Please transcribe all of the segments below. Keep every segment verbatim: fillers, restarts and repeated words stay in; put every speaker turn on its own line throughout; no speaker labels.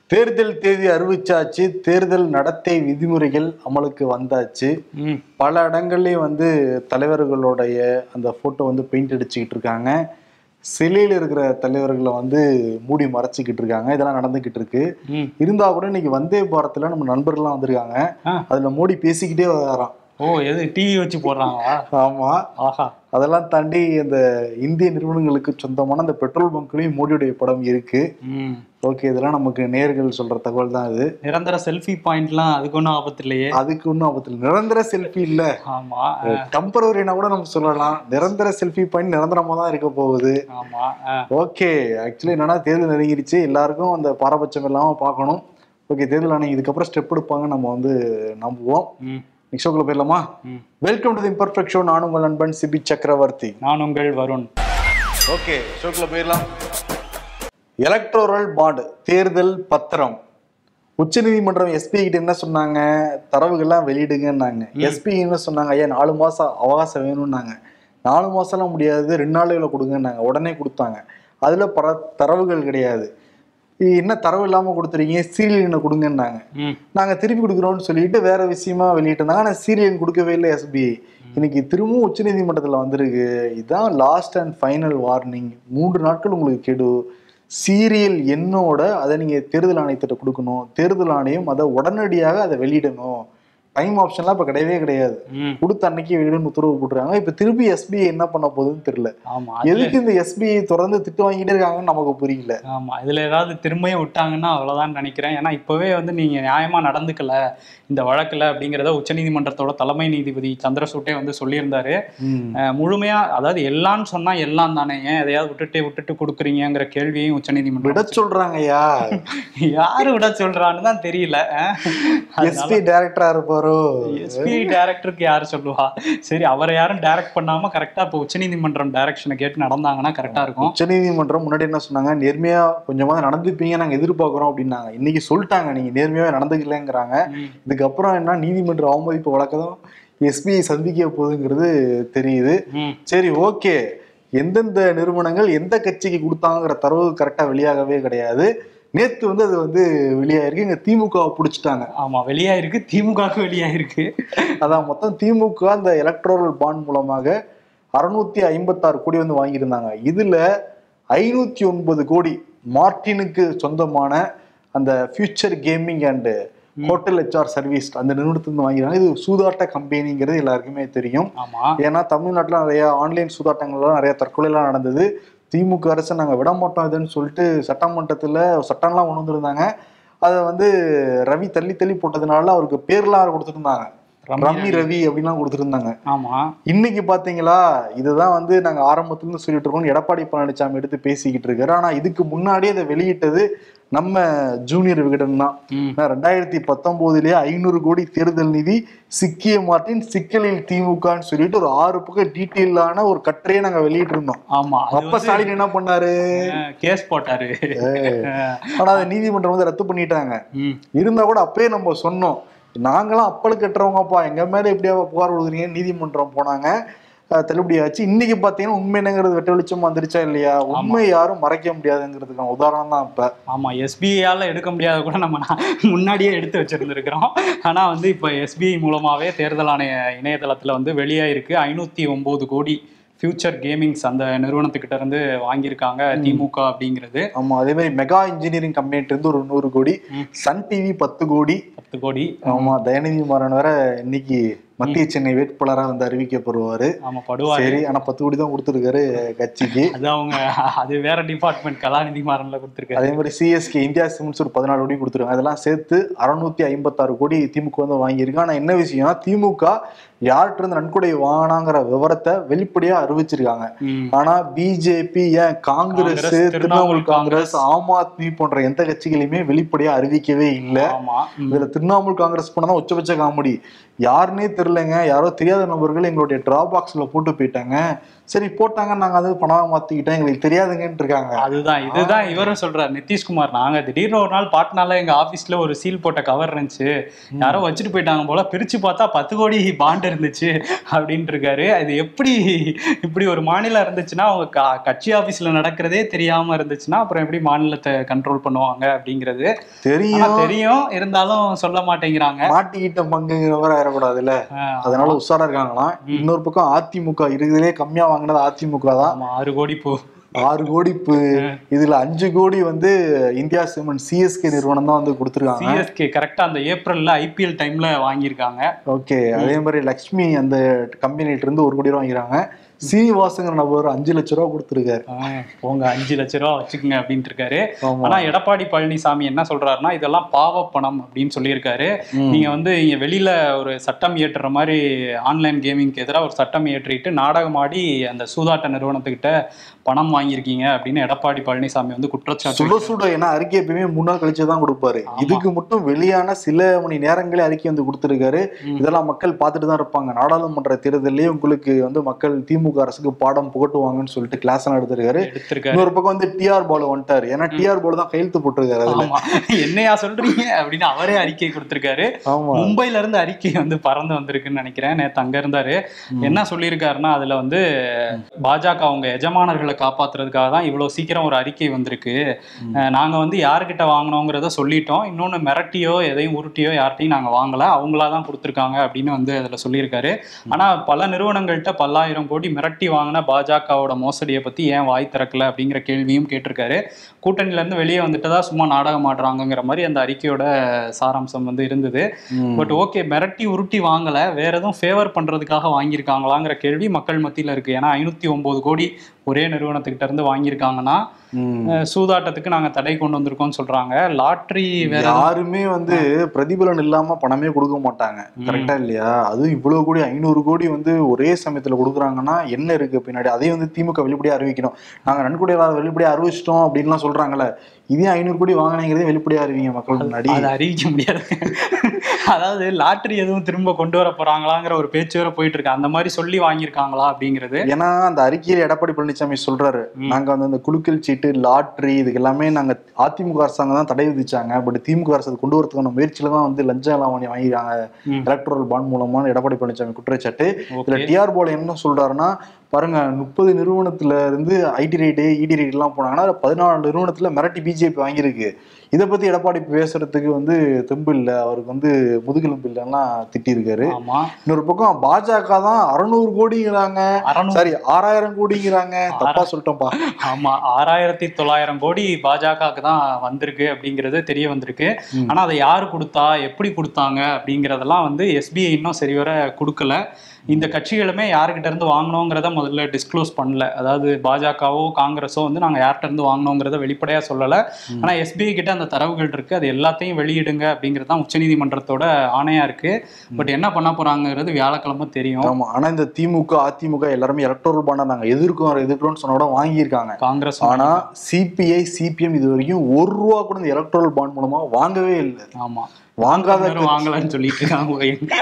தேர்தல் தேதி அறிவிச்சாச்சு. தேர்தல் நடத்தை விதிமுறைகள் அமலுக்கு வந்தாச்சு. பல இடங்கள்லயும் வந்து தலைவர்களுடைய அந்த போட்டோ வந்து பெயிண்ட் அடிச்சுக்கிட்டு இருக்காங்க. சிலையில இருக்கிற தலைவர்களை வந்து மூடி மறைச்சிக்கிட்டு இருக்காங்க. இதெல்லாம் நடந்துகிட்டு இருக்கு. இருந்தா கூட இன்னைக்கு வந்தே பாரத்ல நம்ம நண்பர்கள்லாம் வந்திருக்காங்க. அதுல மோடி பேசிக்கிட்டே வரான்.
ஓ, எது டிவி வச்சு போடுறாங்களா?
ஆமா. ஆஹா. அதெல்லாம் தாண்டி அந்த இந்திய நிறுவனங்களுக்கு சொந்தமான அந்த பெட்ரோல் பங்க்லயும் மோடியுடைய படம் இருக்கு. ஓகே, இதெல்லாம் நமக்கு நேர்கள் சொல்ற தகவல் தான். இது
நிரந்தர செல்ஃபி பாயிண்ட்லாம் அதுக்கு ஒன்றும் ஆபத்து இல்லையே?
அதுக்கு ஒன்றும் ஆபத்து இல்லை. நிரந்தர செல்ஃபி இல்ல. ஆமா, டெம்பரவரினா கூட நம்ம சொல்லலாம். நிரந்தர செல்ஃபி பாயிண்ட் நிரந்தரமா தான் இருக்க போகுது. ஆமா. ஓகே, ஆக்சுவலி என்னன்னா தேர்தல் நெருங்கிருச்சு. எல்லாருக்கும் அந்த பாரபட்சம் இல்லாம பார்க்கணும். ஓகே, தேர்தல் ஆணையம் இதுக்கப்புறம் ஸ்டெப் எடுப்பாங்க நம்ம வந்து நம்புவோம். நெக்ஸ்ட் ஷோக்குள்ள போயிடலாமா? Welcome to the imperfect show. நான் உங்கள் நண்பன் சிபி சக்கரவர்த்தி.
நான் உங்கள் வருண்.
ஓகே, ஷோக்குள்ள போயிடலாம். எலக்டோரல் பாண்ட், தேர்தல் பத்திரம். உச்ச நீதிமன்றம் எஸ்பி கிட்ட என்ன சொன்னாங்க? தரவுகள்லாம் வெளியிடுங்கன்னாங்க. எஸ்பி என்ன சொன்னாங்க? ஐயா நாலு மாசம் அவகாசம் வேணும்னாங்க. நாலு மாசம்லாம் முடியாது, ரெண்டு நாளுகளை கொடுங்கன்னாங்க. உடனே கொடுத்தாங்க. அதுல பல தரவுகள் கிடையாது. என்ன தரவு இல்லாம கொடுத்துறீங்க, சீரியல் என்ன கொடுங்கன்னாங்க. நாங்க திருப்பி கொடுக்குறோம்னு சொல்லிட்டு வேற விஷயமா வெளியிட்டு இருந்தாங்க. ஆனா சீரியல் கொடுக்கவே இல்லை எஸ்பிஐ. இன்னைக்கு திரும்பவும் உச்ச நீதிமன்றத்துல வந்திருக்கு. இதுதான் லாஸ்ட் அண்ட் ஃபைனல் வார்னிங். மூன்று நாட்கள் உங்களுக்கு கெடு. சீரியல் எண்ணோட அதை நீங்க தேர்தல் ஆணையத்திட்ட கொடுக்கணும். தேர்தல் ஆணையம் அதை உடனடியாக அதை வெளியிடணும். டைம் ஆப்ஷன்லாம் இப்ப கிடையவே கிடையாது. கொடுத்த அன்னைக்கு வெளியிடணும் உத்தரவு போட்டுருக்காங்க. இப்ப திருப்பி எஸ்பிஐ என்ன பண்ண போகுதுன்னு தெரியல. எதுக்கு இந்த எஸ்பிஐ தொடர்ந்து திட்டு வாங்கிட்டே இருக்காங்கன்னு நமக்கு புரியல.
ஆமா, இதுல ஏதாவது திரும்பியும் விட்டாங்கன்னா அவ்வளவுதான் நினைக்கிறேன். ஏன்னா இப்பவே வந்து நீங்க நியாயமா நடந்துக்கல இந்த வழக்குல அப்படிங்கிறத உச்சநீதிமன்றத்தோட தலைமை நீதிபதி சந்திரசூட்டே வந்து சொல்லியிருந்தாரு. முழுமையா, அதாவது எல்லான்னு சொன்னா எல்லாம் தானே, ஏன் எதையாவது விட்டுட்டு விட்டுட்டு கொடுக்குறீங்கிற கேள்வியையும் உச்சநீதிமன்றம்
விட சொல்றாங்கய்யா.
யாரு விட சொல்றான்னு தான் தெரியல.
எஸ்பி டைரக்டரா இருப்பாரு.
எஸ்பி டைரக்டருக்கு யாரு சொல்லுவா? சரி, அவரை யாரும் டைரக்ட் பண்ணாம கரெக்டா இப்போ உச்சநீதிமன்றம் டைரக்ஷனை கேட்டு நடந்தாங்கன்னா கரெக்டா இருக்கும்.
உச்சநீதிமன்றம் முன்னாடி என்ன சொன்னாங்க? நேர்மையா கொஞ்சமா நடந்துப்பீங்க, நாங்க எதிர்பார்க்கிறோம் அப்படின்னாங்க. இன்னைக்கு சொல்லிட்டாங்க நீங்க நேர்மையாவே நடந்துக்கலங்கிறாங்க. இதுக்கப்புறம் என்ன, நீதிமன்ற அவமதிப்பு வழக்கம் எஸ்பிஐ சந்திக்க போகுதுங்கிறது தெரியுது. சரி, ஓகே. எந்தெந்த நிறுவனங்கள் எந்த கட்சிக்கு கொடுத்தாங்கிற தரவு கரெக்டா வெளியாகவே கிடையாது. நேத்து வந்து அது வந்து வெளியாயிருக்கு. இங்க திமுக பிடிச்சிட்டாங்க.
ஆமா, வெளியாயிருக்கு. திமுகவுக்கு வெளியாயிருக்கு.
அதான் மொத்தம் திமுக அந்த எலக்ட்ரோரல் பாண்ட் மூலமாக அறுநூத்தி ஐம்பத்தி ஆறு கோடி வந்து வாங்கியிருந்தாங்க. இதுல ஐநூத்தி ஒன்பது கோடி மார்டினுக்கு சொந்தமான அந்த future gaming and hotel HR service அந்த நிறுவனத்திலிருந்து வாங்கிறாங்க. இது சூதாட்ட கம்பெனிங்கிறது எல்லாருக்குமே தெரியும். ஏன்னா தமிழ்நாட்டில் நிறைய ஆன்லைன் சூதாட்டங்கள்லாம் நிறைய தற்கொலைலாம் நடந்தது. திமுக அரசு நாங்கள் விட மாட்டோம் இதுன்னு சொல்லிட்டு சட்டமன்றத்தில் சட்டம்லாம் கொண்டு வந்துருந்தாங்க. அதை வந்து ரவி தள்ளி தள்ளி போட்டதுனால அவருக்கு பேர்லாம் கொடுத்துருந்தாங்க. ரம்மி ரவி அப்படின்லாம் கொடுத்துருந்தாங்க. ஆமா, இன்னைக்கு பாத்தீங்களா? இதுதான் வந்து நாங்க ஆரம்பத்துல இருந்து சொல்லிட்டு இருக்கோம். எடப்பாடி பழனிசாமி எடுத்து பேசிக்கிட்டு இருக்காரு. ஆனா இதுக்கு முன்னாடியே அதை வெளியிட்டது நம்ம ஜூனியர் விகடன் தான். ரெண்டாயிரத்தி பத்தொன்பதுலயே ஐநூறு கோடி தேர்தல் நிதி சிக்கிய மார்ட்டின் சிக்கலில் திமுகன்னு சொல்லிட்டு ஒரு ஆறு பக்கம் டீட்டெயிலான ஒரு கட்டுரையை நாங்க வெளியிட்டு இருந்தோம். ஆமா, அப்ப ஸ்டாலின் என்ன பண்ணாரு?
கேஸ் போட்டாரு.
ஆனா அதை நீதிமன்றம் வந்து ரத்து பண்ணிட்டாங்க. இருந்தா கூட அப்பயே நம்ம சொன்னோம், நாங்களாம் அப்பல் கட்டுறவங்கப்பா, எங்க மேல எப்படியா புகார் கொடுக்குறீங்க, நீதிமன்றம் போனாங்க, தள்ளுபடியாச்சு. இன்னைக்கு பாத்தீங்கன்னா உண்மை என்னங்கிறது வெட்ட வெளிச்சமா வந்துருச்சா இல்லையா? உண்மை யாரும் மறைக்க முடியாதுங்கிறதுக்கான உதாரணம் தான் இப்ப.
ஆமா, எஸ்பிஐயால எடுக்க முடியாத கூட நம்ம முன்னாடியே எடுத்து வச்சிருந்திருக்கிறோம். ஆனா வந்து இப்ப எஸ்பிஐ மூலமாவே தேர்தல் ஆணைய இணையதளத்துல வந்து வெளியாயிருக்கு. ஐநூத்தி ஒன்பது கோடி ஃபியூச்சர் கேமிங்ஸ் அந்த நிறுவனத்துக்கிட்ட இருந்து வாங்கியிருக்காங்க திமுக அப்படிங்கிறது.
ஆமா, அதே மாதிரி மெகா இன்ஜினியரிங் கம்பெனிட்டு இருந்து ஒரு நூறு கோடி, சன் டிவி பத்து கோடி
பத்து கோடி.
ஆமா, தயநிதி மாறன் வேற இன்னைக்கு மத்திய சென்னை வேட்பாளரா வந்து அறிவிக்கப்படுவாரு.
ஆமா, படுவாரு.
சரி, ஆனா பத்து கோடி தான் கொடுத்துருக்காரு கட்சிக்கு.
அது அவங்க அது வேற டிபார்ட்மெண்ட், கலாநிதி மாறன்ல கொடுத்துருக்காரு.
அதே மாதிரி சிஎஸ்கே இந்தியா சிமெண்ட்ஸ் ஒரு பதினாலு கோடி கொடுத்துருக்காங்க. அதெல்லாம் சேர்த்து அறுநூத்தி ஐம்பத்தி ஆறு கோடி திமுக வந்து வாங்கியிருக்கு. ஆனா என்ன விஷயம்னா, திமுக யார்கிட்ட இருந்து நன்கொடை வாங்கினாங்கிற விவரத்தை வெளிப்படையா அறிவிச்சிருக்காங்க. ஆனா பிஜேபி, ஏன் காங்கிரஸ், திரிணாமுல் காங்கிரஸ், ஆம் ஆத்மி போன்ற எந்த கட்சிகளையுமே வெளிப்படையா அறிவிக்கவே இல்லை. இதுல திரிணாமுல் காங்கிரஸ் போனதான் உச்சபட்ச காமெடி. யாருன்னே தெரியல, தெரியலங்க, யாரோ தெரியாத நபர்கள் எங்களுடைய டிராப் பாக்ஸ்ல போட்டு போயிட்டாங்க, சரி போட்டாங்க, நாங்க அது பணமா மாத்திக்கிட்டோம், எங்களுக்கு தெரியாதுங்கன்னு இருக்காங்க.
அதுதான் இதுதான் இவரும் சொல்றாரு நிதிஷ்குமார். நாங்க திடீர்னு ஒரு நாள் பாட்னால எங்க ஆபீஸ்ல ஒரு சீல் போட்ட கவர் இருந்துச்சு, யாரோ வச்சுட்டு போயிட்டாங்க போல, பிரிச்சு பார்த்தா பத்து கோடி பாண்ட் இருந்துச்சு அப்படின்ட்டு இருக்காரு. அது எப்படி இப்படி ஒரு மாநிலம் இருந்துச்சுன்னா, அவங்க கட்சி ஆபீஸ்ல நடக்கிறதே தெரியாம இருந்துச்சுன்னா அப்புறம் எப்படி மாநிலத்தை கண்ட்ரோல் பண்ணுவாங்க அப்படிங்கிறது தெரியும் தெரியும் இருந்தாலும் சொல்ல மாட்டேங்கிறாங்க.
மாட்டிக்கிட்ட பங்குங்கிறவரை ஆயிடக்கூடாதுல்ல, அதனால உஷாரா இருக்காங்களாம். இன்னொரு பக்கம் அதிமுக இருக்கிறதுலே கம்மியா வாங்கினது அதிமுக தான்.
ஆறு கோடி போ
ஆறு கோடி இதுல அஞ்சு கோடி வந்து இந்தியா சிமெண்ட் சிஎஸ்கே நிறுவனம் தான் வந்து கொடுத்துருக்காங்க.
சிஎஸ்கே கரெக்டா அந்த ஏப்ரல்ல ஐபிஎல் டைம்ல வாங்கியிருக்காங்க.
ஓகே, அதே மாதிரி லக்ஷ்மி அந்த கம்பெனிட்ட இருந்து ஒரு கோடி ரூபா வாங்கிறாங்க. சீனிவாசங்கிற நபர் அஞ்சு லட்ச ரூபா கொடுத்துருக்காரு.
உங்க அஞ்சு லட்ச ரூபா வச்சுக்கோங்க அப்படின்ட்டு இருக்காரு. ஆனா எடப்பாடி பழனிசாமி என்ன சொல்றாருன்னா, இதெல்லாம் பாவ பணம் அப்படின்னு சொல்லியிருக்காரு. நீங்க வந்து இங்க வெளியில ஒரு சட்டம் இயற்றுற மாதிரி ஆன்லைன் கேமிங்க்கு எதிராக ஒரு சட்டம் இயற்றிட்டு நாடகம் ஆடி அந்த சூதாட்ட நிறுவனத்துக்கிட்ட பணம் வாங்கியிருக்கீங்க அப்படின்னு எடப்பாடி பழனிசாமி வந்து குற்றச்சாட்டு.
சுட சுட ஏன்னா அறிக்கை எப்பயுமே முன்னாள் கழிச்சுதான் கொடுப்பாரு. இதுக்கு மட்டும் வெளியான சில மணி நேரங்களே அறிக்கை வந்து கொடுத்துருக்காரு. இதெல்லாம் மக்கள் பார்த்துட்டு தான் இருப்பாங்க. நாடாளுமன்ற தேர்தலே உங்களுக்கு வந்து மக்கள் திமுக அரசுக்கு பாடம் புகட்டுவாங்கன்னு சொல்லிட்டு கிளாஸ் எல்லாம் எடுத்திருக்காரு. இன்னொரு பக்கம் வந்து டிஆர் பாலு வந்துட்டாரு. ஏன்னா டிஆர் பாலு தான் கையெழுத்து போட்டிருக்காரு.
என்னையா சொல்றீங்க அப்படின்னு அவரே அறிக்கை கொடுத்திருக்காரு. மும்பைல இருந்து அறிக்கை வந்து பறந்து வந்திருக்குன்னு நினைக்கிறேன். நேற்று அங்க இருந்தாரு. என்ன சொல்லியிருக்காருன்னா, அதுல வந்து பாஜக அவங்க எஜமானர்களை காப்பாத்துறதுக்காக தான் இவ்வளவு சீக்கிரம் ஒரு அறிக்கை வந்திருக்கு. நாங்க வந்து யாருக்கிட்ட வாங்கினோங்கிறத சொல்லிட்டோம். இன்னொன்னு மிரட்டியோ எதையும் உருட்டியோ யார்ட்டையும் நாங்க வாங்கல, அவங்களாதான் கொடுத்துருக்காங்க அப்படின்னு வந்து அதுல சொல்லியிருக்காரு. ஆனா பல நிறுவனங்கள்கிட்ட பல்லாயிரம் கோடி மிரட்டி வாங்கின பாஜகவோட மோசடியை பத்தி ஏன் வாய் திறக்கல அப்படிங்கிற கேள்வியும் கேட்டிருக்காரு. கூட்டணியில இருந்து வெளியே வந்துட்டதா சும்மா நாடகம் ஆடுறாங்கிற மாதிரி அந்த அறிக்கையோட சாராம்சம் வந்து இருந்தது. பட் ஓகே, மிரட்டி உருட்டி வாங்கல, வேற எதுவும் ஃபேவர் பண்றதுக்காக வாங்கியிருக்காங்களாங்கிற கேள்வி மக்கள் மத்தியில இருக்கு. ஏன்னா ஐநூத்தி ஒன்பது கோடி ஒரே நிறுவனத்துக்கிட்ட இருந்து வாங்கியிருக்காங்கன்னா சூதாட்டத்துக்கு நாங்க தடை கொண்டு வந்திருக்கோம்னு சொல்றாங்க. லாட்ரி வேற
யாருமே வந்து பிரதிபலன் இல்லாம பணமே கொடுக்க மாட்டாங்க, கரெக்டா இல்லையா? அதுவும் இவ்வளவு கோடி ஐநூறு கோடி வந்து ஒரே சமயத்துல கொடுக்குறாங்கன்னா என்ன இருக்கு பின்னாடி? அதையும் வந்து திமுக வெளிப்படையா அறிவிக்கணும். நாங்க நன்கொடை வெளிப்படையா அறிவிச்சிட்டோம் அப்படின்லாம் சொல்றாங்கல்ல, இதே ஐநூறு கோடி வாங்கினீங்கிறதே வெளிப்படையா அறிவிங்க மக்கள் முன்னாடி.
அதை அறிவிக்க முடியாது. அதாவது லாட்ரி எதுவும் திரும்ப கொண்டு வர போறாங்களாங்கிற ஒரு பேச்சு வர போயிட்டு இருக்கு. அந்த மாதிரி சொல்லி வாங்கியிருக்காங்களா அப்படிங்கிறது.
ஏன்னா அந்த அறிக்கையில எடப்பாடி பழனிசாமி சொல்றாரு, நாங்க வந்து அந்த குலுக்கல் சீட்டு லாட்ரி இதுக்கு எல்லாமே நாங்க அதிமுக அரசாங்கம் தான் தடை விதிச்சாங்க, பட் திமுக அரசு கொண்டு வரதுக்கான முயற்சியில தான் வந்து லஞ்ச லாவணி வாங்கிருக்காங்க எலக்ட்ரல் பாண்ட் மூலமா எடப்பாடி பழனிசாமி குற்றச்சாட்டு. இதுல டிஆர் போல என்ன சொல்றாருன்னா, பாருங்க முப்பது நிறுவனத்துல இருந்து ஐடி ரேட்டு இடி ரேட் எல்லாம் போனாங்கன்னா பதினாலு நிறுவனத்துல மிரட்டி பிஜேபி வாங்கியிருக்கு. இதை பத்தி எடப்பாடி பேசுறதுக்கு வந்து தெம்பு இல்லை, அவருக்கு வந்து முதுகெலும்பு இல்லைன்னா திட்டிருக்காரு. இன்னொரு பக்கம் பாஜக தான் அறுநூறு கோடிங்கிறாங்க, சாரி ஆறாயிரம் கோடிங்கிறாங்க, தப்பா சொல்லிட்டோம்ப்பா.
ஆமா, ஆறாயிரத்தி தொள்ளாயிரம் கோடி பாஜகவுக்கு தான் வந்திருக்கு அப்படிங்கிறது தெரிய வந்திருக்கு. ஆனா அதை யாரு கொடுத்தா, எப்படி கொடுத்தாங்க அப்படிங்கறதெல்லாம் வந்து எஸ்பிஐ இன்னும் சரிவர கொடுக்கல. இந்த கட்சிகளுமே யாருக்கிட்ட இருந்து வாங்கினோங்கிறத முதல்ல டிஸ்க்ளோஸ் பண்ணல. அதாவது பாஜகவோ காங்கிரஸோ வந்து நாங்கள் யார்கிட்ட இருந்து வாங்கினோங்கிறத வெளிப்படையாக சொல்லலை. ஆனால் எஸ்பிஐ கிட்ட அந்த தரவுகள் இருக்கு, அது எல்லாத்தையும் வெளியிடுங்க அப்படிங்கிறது தான் உச்சநீதிமன்றத்தோட ஆணையா இருக்கு. பட் என்ன பண்ண போறாங்கிறது வியாழக்கிழமை தெரியும்.
ஆமா, ஆனா இந்த திமுக அதிமுக எல்லாருமே எலக்ட்ரல் பாண்டை நாங்க எதிர்க்கிறோம் எதிர்க்கிறோம்னு சொன்ன வாங்கியிருக்காங்க காங்கிரஸ். ஆனா சிபிஐ சிபிஎம் இது வரைக்கும் ஒரு ரூபா கூட இந்த எலக்ட்ரல் பாண்ட் மூலமா வாங்கவே இல்லை.
ஆமா,
வாங்காத
வாங்கலன்னு சொல்லிட்டு இருக்காங்க.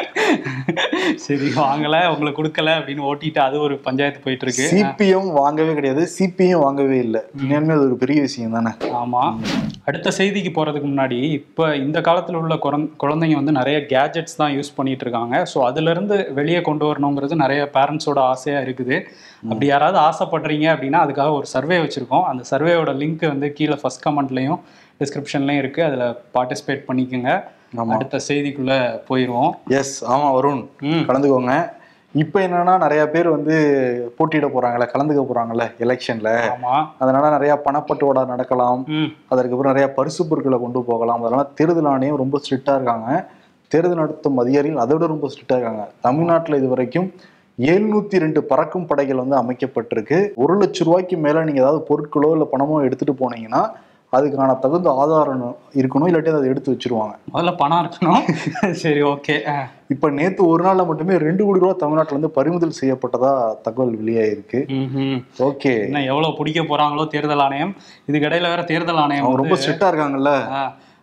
சரி வாங்கல, உங்களுக்கு கொடுக்கல அப்படின்னு ஓட்டிட்டு அது ஒரு பஞ்சாயத்து போயிட்டு இருக்கு.
சிபிஎம் வாங்கவே கிடையாது, சிபிஎம் வாங்கவே இல்லை. இனிமே அது ஒரு பெரிய விஷயம் தானே.
ஆமா, அடுத்த செய்திக்கு போறதுக்கு முன்னாடி இப்ப இந்த காலத்துல உள்ள குழந்தைங்க வந்து நிறைய கேஜெட்ஸ் தான் யூஸ் பண்ணிட்டு இருக்காங்க. ஸோ அதுல இருந்து வெளியே கொண்டு வரணுங்கிறது நிறைய பேரண்ட்ஸோட ஆசையா இருக்குது. அப்படி யாராவது ஆசைப்படுறீங்க அப்படின்னா அதுக்காக ஒரு சர்வே வச்சிருக்கோம். அந்த சர்வேயோட லிங்க் வந்து கீழே ஃபர்ஸ்ட் கமெண்ட்லயும் டிஸ்கிரிப்ஷன்லயும் இருக்கு, அதுல பார்ட்டிசிபேட் பண்ணிக்கோங்க. அடுத்த செய்திக்குள்ள போயிருவோம்.
எஸ், ஆமா வருண், கலந்துக்கோங்க. இப்ப என்னன்னா நிறைய பேர் வந்து போட்டியிட போறாங்கல்ல, கலந்துக்க போறாங்கல்ல எலெக்ஷன்ல, அதனால நிறைய பணப்பட்டுவாடா நடக்கலாம், அதற்கப்புறம் நிறைய பரிசு பொருட்களை கொண்டு போகலாம். அதனால தேர்தல் ஆணையம் ரொம்ப ஸ்ட்ரிக்டா இருக்காங்க. தேர்தல் நடத்தும் அதிகாரிகள் அதோட ரொம்ப ஸ்ட்ரிக்டா இருக்காங்க. தமிழ்நாட்டுல இது வரைக்கும் எழுநூத்தி ரெண்டு பறக்கும் படைகள் வந்து அமைக்கப்பட்டிருக்கு. ஒரு லட்சம் ரூபாய்க்கு மேல நீங்க ஏதாவது பொருட்களோ இல்ல பணமோ எடுத்துட்டு போனீங்கன்னா அதுக்கான தகுந்த ஆதாரம் இருக்கணும், இல்லாட்டி அதை எடுத்து வச்சிருவாங்க.
முதல்ல பணம் இருக்கணும். சரி, ஓகே.
இப்ப நேத்து ஒரு நாள்ல மட்டுமே ரெண்டு கோடி ரூபாய் தமிழ்நாட்டுல இருந்து பறிமுதல் செய்யப்பட்டதா தகவல் வெளியாயிருக்கு. ஓகே,
என்ன எவ்வளவு பிடிக்க போறாங்களோ தேர்தல் ஆணையம். இதுக்கு இடையில வேற தேர்தல் ஆணையம்
ரொம்ப ஸ்ட்ரிக்டா இருக்காங்கல்ல.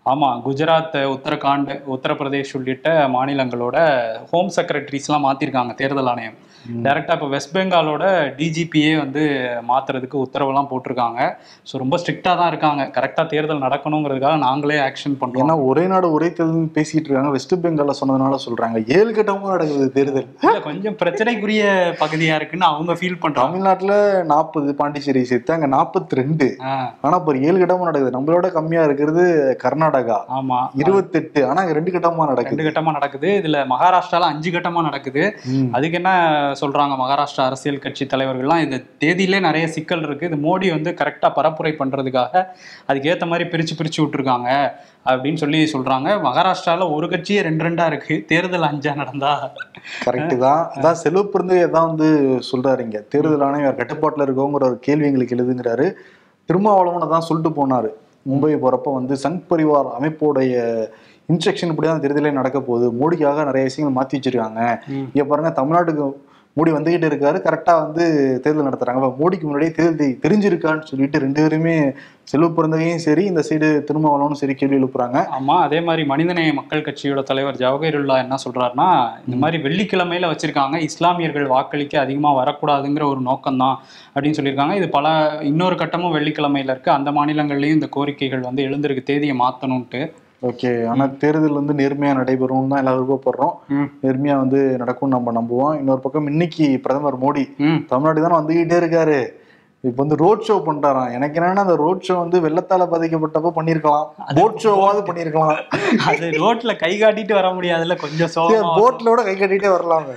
ஆமா, குஜராத், உத்தரகாண்ட், உத்தரப்பிரதேஷ் உள்ளிட்ட மாநிலங்களோட ஹோம் செக்ரட்டரிஸ்லாம் மாத்திருக்காங்க தேர்தல் ஆணையம். டைரக்டா இப்போ வெஸ்ட் பெங்காலோட டிஜிபியே வந்து மாத்துறதுக்கு உத்தரவெல்லாம் போட்டிருக்காங்க. ஸோ ரொம்ப ஸ்ட்ரிக்டா தான் இருக்காங்க. கரெக்டா தேர்தல் நடக்கணுங்கிறதுக்காக நாங்களே ஆக்ஷன் பண்றோம்.
ஏன்னா ஒரே நாடு ஒரே தேர்தல் பேசிட்டு இருக்காங்க. வெஸ்ட் பெங்கால்ல சொன்னதுனால சொல்றாங்க ஏழு கட்டமும் நடக்குது தேர்தல்.
கொஞ்சம் பிரச்சனைக்குரிய பகுதியா இருக்குன்னு அவங்க ஃபீல் பண்றாங்க.
தமிழ்நாட்டுல நாற்பது, பாண்டிச்சேரி சேர்த்து அங்க நாற்பத்தி ரெண்டு. ஆனா இப்போ ஏழு கட்டமும் நடக்குது. நம்மளோட கம்மியா இருக்கிறது கர்நாடகா.
ஆமா,
இருபத்தெட்டு. ஆனா அங்க ரெண்டு கட்டமா நடக்குது.
ரெண்டு கட்டமா நடக்குது. இதுல மகாராஷ்டிரால அஞ்சு கட்டமா நடக்குது. அதுக்கு என்ன சொல்றாங்க மகாராஷ்டிரா அரசியல் கட்சி தலைவர்கள்லாம், இந்த தேதியிலே நிறைய சிக்கல் இருக்கு, இது மோடி வந்து கரெக்டா பரப்புரை பண்றதுக்காக அதுக்கு ஏத்த மாதிரி பிரிச்சு பிரிச்சு விட்டுருக்காங்க அப்படின்னு சொல்லி சொல்றாங்க. மகாராஷ்டிரால ஒரு கட்சியே ரெண்டு ரெண்டா இருக்கு, தேர்தல் அஞ்சா நடந்தா
கரெக்ட் தான். அதான் செல்வ பிறந்து தான் வந்து சொல்றாருங்க, தேர்தல் ஆணையம் கட்டுப்பாட்டுல இருக்கோங்கிற ஒரு கேள்வி எங்களுக்கு எழுதுங்கிறாரு. திருமாவளவன் தான் சொல்லிட்டு போனாரு மும்பை போறப்ப வந்து, சங் பரிவார் அமைப்போடைய இன்ஸ்ட்ரக்ஷன் இப்படிதான் தேர்தலே நடக்க போகுது, மோடிக்காக நிறைய விஷயங்கள் மாத்தி வச்சிருக்காங்க, இங்க பாருங்க தமிழ்நாட்டுக்கு மோடி வந்துகிட்டு இருக்காரு, கரெக்டா வந்து தேர்தல் நடத்துறாங்க, மோடிக்கு முன்னாடியே தேர்தல் தெரிஞ்சிருக்கான்னு சொல்லிட்டு ரெண்டு பேருமே செல்வ பிறந்தகையும் சரி இந்த சைடு திருமாவளவனும் சரி கேள்வி எழுப்புறாங்க.
ஆமா, அதே மாதிரி மனிதநேய மக்கள் கட்சியோட தலைவர் ஜவஹருல்லா என்ன சொல்றாருன்னா, இந்த மாதிரி வெள்ளிக்கிழமையில வச்சிருக்காங்க, இஸ்லாமியர்கள் வாக்களிக்க அதிகமா வரக்கூடாதுங்கிற ஒரு நோக்கம் தான் அப்படின்னு சொல்லியிருக்காங்க. இது பல இன்னொரு கட்டமும் வெள்ளிக்கிழமையில இருக்கு, அந்த மாநிலங்கள்லயும் இந்த கோரிக்கைகள் வந்து எழுந்திருக்கு, தேதியை மாத்தணும்ட்டு.
ஓகே, ஆனா தேர்தல் வந்து நேர்மையா நடைபெறும் தான் எல்லாரும் விருப்பப்படுறோம். நேர்மையா வந்து நடக்கும்னு நம்ம நம்புவோம். இன்னொரு பக்கம் இன்னைக்கு பிரதமர் மோடி தமிழ்நாடு தானே வந்துகிட்டே இருக்காரு, இப்ப வந்து ரோட் ஷோ பண்றாராம். எனக்கு என்னன்னா அந்த ரோட் ஷோ வந்து வெள்ளத்தால பாதிக்கப்பட்டப்ப பண்ணிருக்கலாம், போட் ஷோவாவது பண்ணிருக்கலாம்.
அது ரோட்ல கை காட்டிட்டு வர முடியாதுல்ல, கொஞ்சம்
போட்ல கூட கை காட்டிட்டே வரலாம்.